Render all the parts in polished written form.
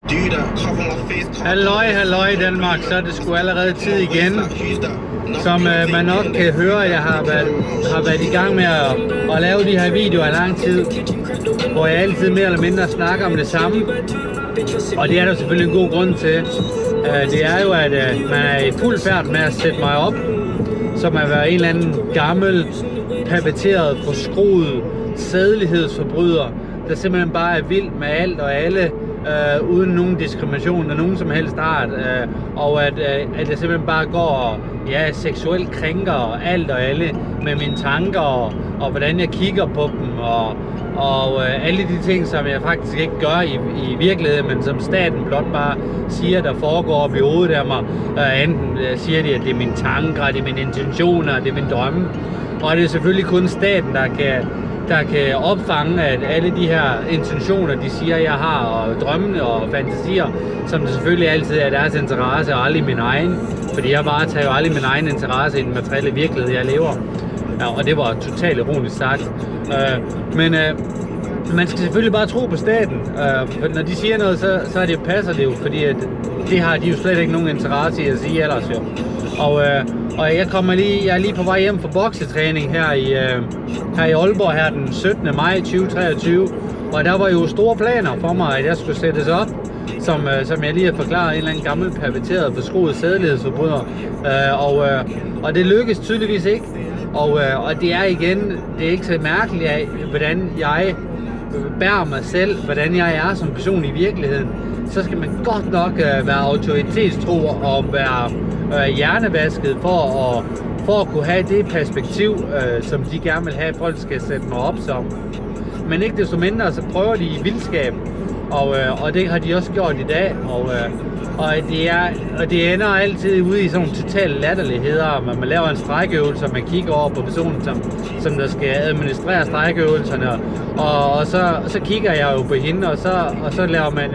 Halløj Danmark, så er det sgu allerede tid igen. Som man nok kan høre, jeg har været i gang med at lave de her videoer i lang tid, hvor jeg altid mere eller mindre snakker om det samme. Og det er der selvfølgelig en god grund til. Det er jo, at man er i fuld færd med at sætte mig op, som at være en eller anden gammel, perverteret, forskruet sædelighedsforbryder, der simpelthen bare er vild med alt og alle, uden nogen diskrimination af nogen som helst art, og at jeg simpelthen bare går seksuelt krænker alt og alle med mine tanker, og hvordan jeg kigger på dem, og alle de ting, som jeg faktisk ikke gør i virkeligheden, men som staten blot bare siger, der foregår op i hovedet af mig. Enten siger de, at det er mine tanker, det er mine intentioner, det er mine drømme, og det er selvfølgelig kun staten, der kan opfange, at alle de her intentioner, de siger, jeg har, og drømmene og fantasier, som det selvfølgelig altid er deres interesse, og aldrig min egen. Fordi jeg varetager jo aldrig min egen interesse i den materielle virkelighed, jeg lever. Ja, og det var totalt ironisk sagt. Men man skal selvfølgelig bare tro på staten. For når de siger noget, så passer det jo, fordi at det har de jo slet ikke nogen interesse i at sige ellers jo. Og jeg er lige på vej hjem fra boksetræning her i Aalborg her den 17. maj 2023. Og der var jo store planer for mig, at jeg skulle sættes op, som jeg lige har forklaret, en eller anden gammel perverteret, forskruet sædelighedsforbryder. Og det lykkedes tydeligvis ikke. Og det er ikke så mærkeligt af, hvordan jeg bærer mig selv, hvordan jeg er som person i virkeligheden. Så skal man godt nok være autoritetstro og være hjernevasket for at kunne have det perspektiv, som de gerne vil have, at folk skal sætte mig op som. Men ikke desto mindre, så prøver de i vildskab, og det har de også gjort i dag, og det ender altid ude i sådan nogle totale latterligheder. Man laver en strækøvelse, og man kigger over på personen, som der skal administrere strækøvelserne, og så kigger jeg jo på hende, og så laver man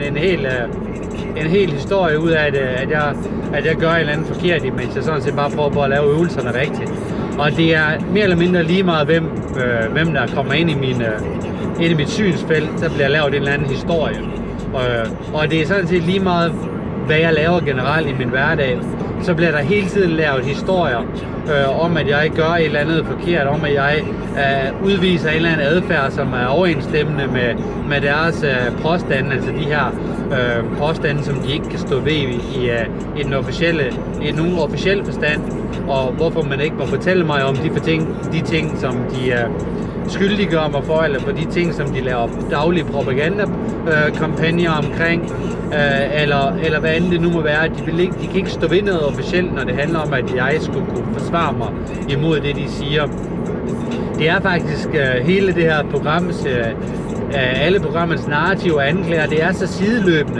en hel historie ud af det, at jeg gør en eller anden forkert, mens jeg sådan set bare prøver på at lave øvelserne rigtigt. Og det er mere eller mindre lige meget, hvem der kommer ind i mit synsfelt, så bliver lavet en eller anden historie. Og det er sådan set lige meget, hvad jeg laver generelt i min hverdag, så bliver der hele tiden lavet historier om, at jeg gør et eller andet forkert, om at jeg udviser en eller anden adfærd, som er overensstemmende med deres påstande, altså de her påstande, som de ikke kan stå ved i nogen officiel forstand, og hvorfor man ikke må fortælle mig om de ting, som de skyldiggør mig for, eller for de ting, som de laver daglige propagandakampagner omkring, eller hvad end det nu må være. De kan ikke stå ved noget officielt, når det handler om, at jeg skulle kunne forsvare mig imod det, de siger. Det er faktisk hele det her programs, alle programmets narrativ og anklager, det er så sideløbende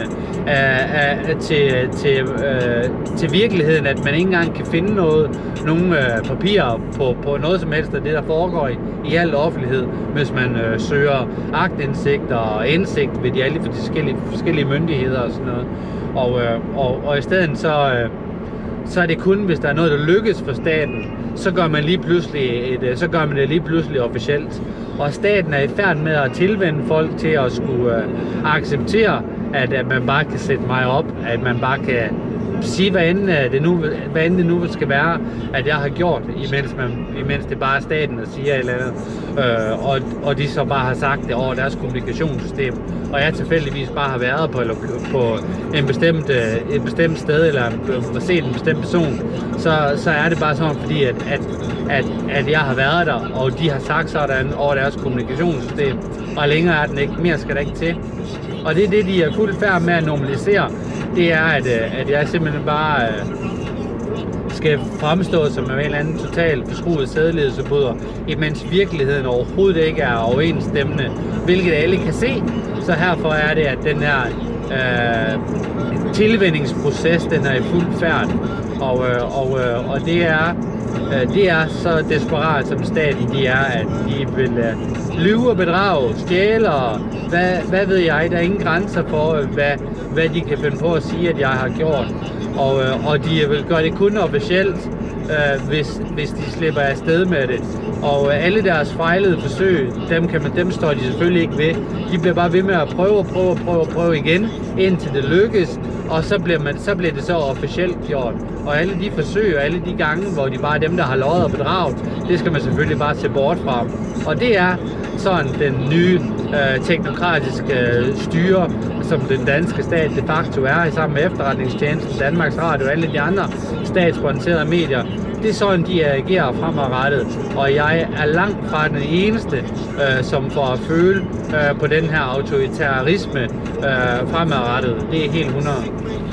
til virkeligheden, at man ikke engang kan finde nogle papirer på noget som helst af det, der foregår i al offentlighed, hvis man søger aktindsigt og indsigt ved alle de forskellige myndigheder og sådan noget. Og i stedet så er det kun, hvis der er noget, der lykkes for staten, så gør man det lige pludselig officielt. Og staten er i færd med at tilvende folk til at skulle acceptere, at man bare kan sætte mig op, at man bare kan sige, hvad end det nu skal være, at jeg har gjort, imens det bare er staten, der siger et eller andet. Og de så bare har sagt det over deres kommunikationssystem. Og jeg tilfældigvis bare har været på et bestemt sted, eller set en bestemt person, så er det bare sådan, fordi at jeg har været der, og de har sagt sådan over deres kommunikationssystem, og længere er den ikke, mere skal der ikke til. Og det er det, de er fuldt færd med at normalisere. Det er, at jeg simpelthen bare skal fremstå som en eller anden totalt forskruet sædelighedsforbryder, imens virkeligheden overhovedet ikke er overensstemmende, hvilket alle kan se. Så herfor er det, at den her tilvændingsproces, den er i fuld færd. Og det er så desperat som staten de er, at de vil lyve og bedrage, stjæle og hvad ved jeg. Der er ingen grænser for, hvad de kan finde på at sige, at jeg har gjort. Og de vil gøre det kun officielt, hvis de slipper afsted med det. Og alle deres fejlede forsøg, dem står de selvfølgelig ikke ved. De bliver bare ved med at prøve igen, indtil det lykkes, og så bliver det så officielt gjort. Og alle de forsøg og alle de gange, hvor de bare er dem, der har løjet og bedraget, det skal man selvfølgelig bare se bort fra. Og det er sådan den nye teknokratiske styre, som den danske stat de facto er, sammen med efterretningstjenesten, Danmarks Radio og alle de andre statssponserede medier. Det er sådan, de agerer fremadrettet, og jeg er langt fra den eneste, som får at føle på den her autoritarisme fremadrettet. Det er helt 100.